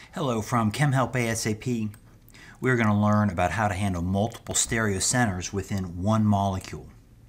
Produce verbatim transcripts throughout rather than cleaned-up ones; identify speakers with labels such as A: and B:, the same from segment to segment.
A: Hello from Chem Help ASAP. We're going to learn about how to handle multiple stereocenters within one molecule.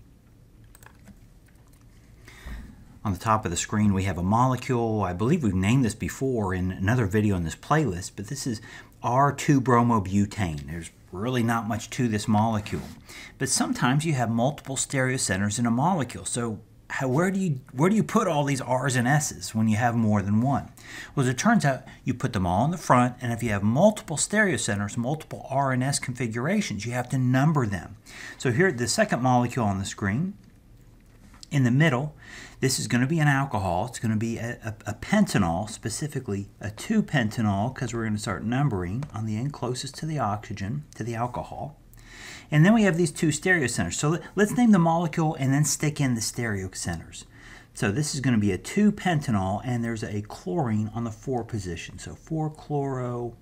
A: On the top of the screen we have a molecule. I believe we've named this before in another video in this playlist, but this is R two bromobutane. There's really not much to this molecule. But sometimes you have multiple stereocenters in a molecule. So How, where do you where do you put all these R's and S's when you have more than one? Well, as it turns out, you put them all in the front, and if you have multiple stereocenters, multiple R and S configurations, you have to number them. So here, the second molecule on the screen, in the middle, this is going to be an alcohol. It's going to be a, a, a pentanol, specifically a two pentanol, because we're going to start numbering on the end closest to the oxygen, to the alcohol. And then we have these two stereocenters. So let's name the molecule and then stick in the stereocenters. So this is going to be a two pentanol, and there's a chlorine on the four position. So four chloro,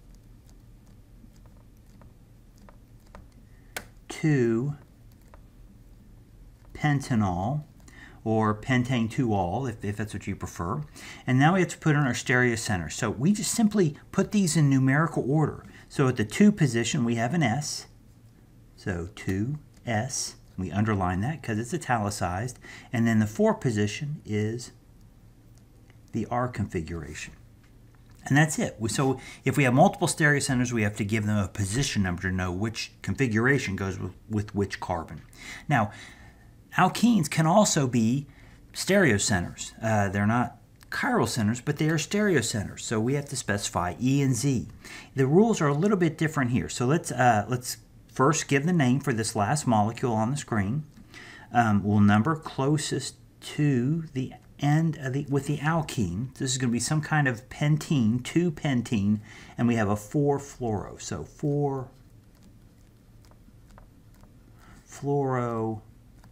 A: two pentanol, or pentane two all, if, if that's what you prefer. And now we have to put in our stereocenters. So we just simply put these in numerical order. So at the two position, we have an S. So two S, we underline that because it's italicized, and then the four position is the R configuration. And that's it. So if we have multiple stereocenters, we have to give them a position number to know which configuration goes with, with which carbon. Now, alkenes can also be stereocenters. Uh, they're not chiral centers, but they are stereocenters. So we have to specify E and Z. The rules are a little bit different here. So let's uh, let's first give the name for this last molecule on the screen. Um, we'll number closest to the end of the, with the alkene. This is going to be some kind of pentene, two pentene, and we have a four fluoro. So four fluoro,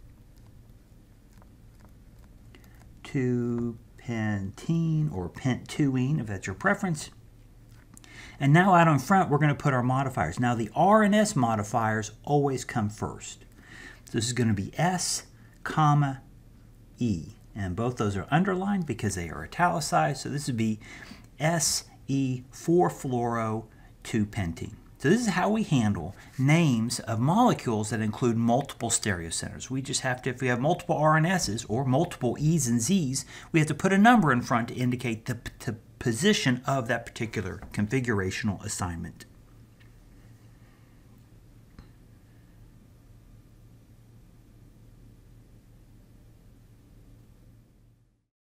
A: two pentene, or pent-twoene, if that's your preference. And now out in front, we're going to put our modifiers. Now the R and S modifiers always come first. So this is going to be S, comma, E. And both those are underlined because they are italicized. So this would be S E four fluoro two pentene. So this is how we handle names of molecules that include multiple stereocenters. We just have to, if we have multiple R and S's or multiple E's and Z's, we have to put a number in front to indicate the, the position of that particular configurational assignment.